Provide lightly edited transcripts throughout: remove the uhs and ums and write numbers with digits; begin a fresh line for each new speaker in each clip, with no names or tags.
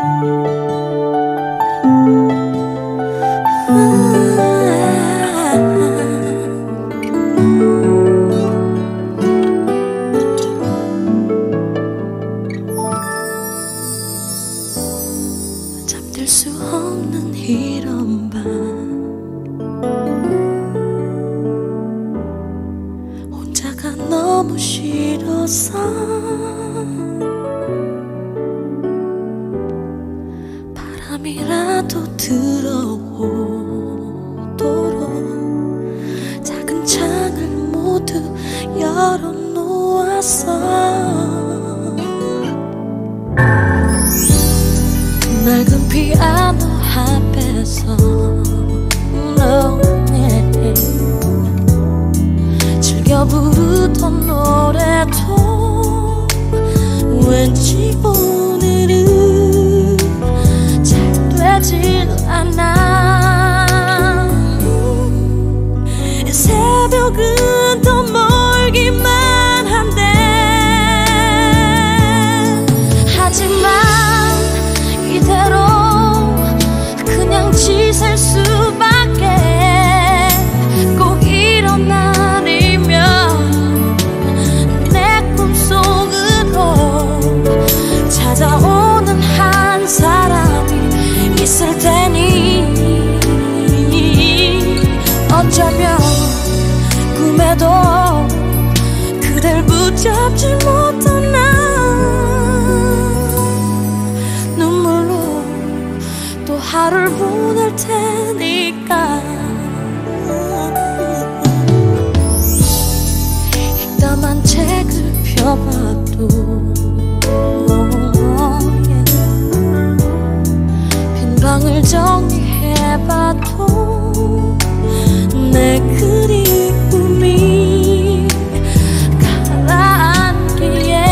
잠들 수 없는 이런 밤, 혼자가 너무 싫어서 바람이라도 들어오도록 작은 창을 모두 열어놓았어. 낡은 피아노 앞에서 즐겨 부르던 노래도 왠지 오늘은 잘 되질 않아. 새벽은 더 멀기만 한데 하지만 이대로 그냥 지샐 수밖에. 꼭 이런 날이면 내 꿈속으로 찾아오는 한 사람이 있을 테니 어쩌면 꿈에도 그댈 붙잡지 못한 나 눈물로 또 하루를 보낼 테니까. 읽다만 책을 펴봐도 빈 방을 정리해봐도 내 그리움이 가라앉기에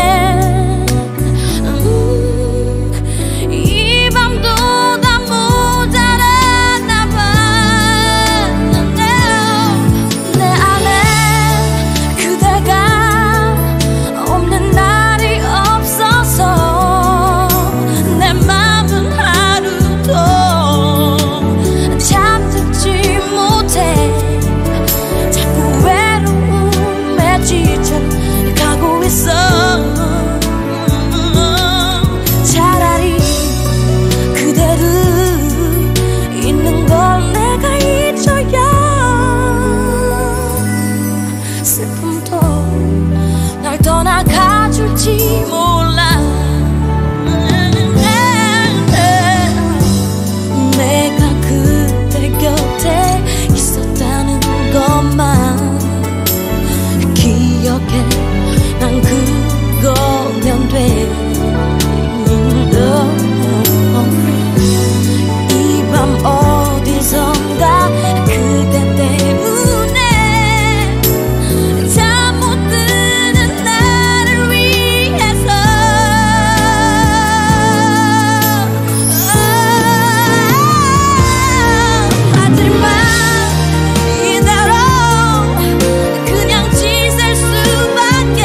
이 밤도 다 모자랐나봐. 내 안에 그대가 없는 날이 없어서 내 맘은 하루도 잠들지 못해. 자꾸 외로움에 지쳐 가고 있어. 차라리 그대를 있는 걸 내가 잊어야 슬픔도 날 떠나가줄지 몰라. 내가 그대 곁에 있었다는 것만 기억해. 난 그거면 돼. 이 밤 어디선가 그대 때문에 잠 못 드는 나를 위해서 하지만 이대로 그냥 지샐 수밖에.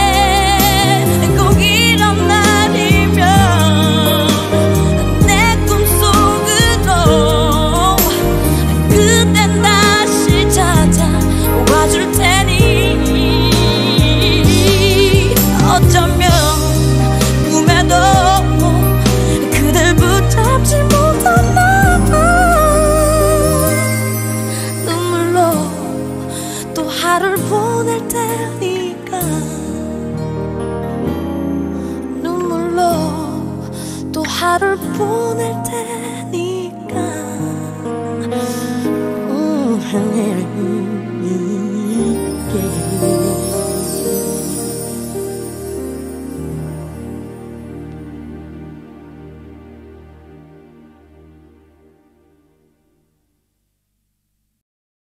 꼭 이런 날이면 내 꿈속으로 그댄 다시 찾아와줄 테니 어쩌면 꿈에도 그댈 붙잡지 못한 나 눈물로 또 하루를 보낼 테니까. 눈물로 또 하루를 보낼 테니까.